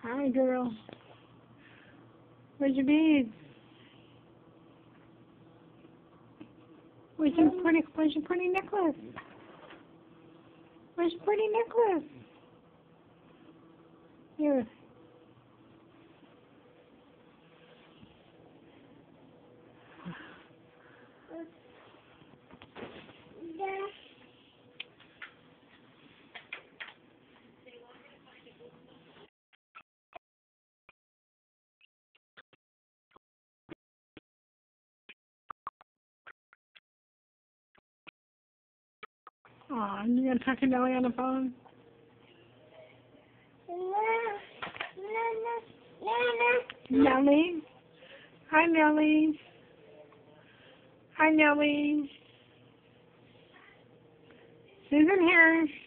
Hi, girl. Where's your beads? Where's your pretty necklace? Where's your pretty necklace? Here. Aw, you gonna talk to Nellie on the phone? Nellie? Hi, Nellie. Hi, Nellie. Susan here.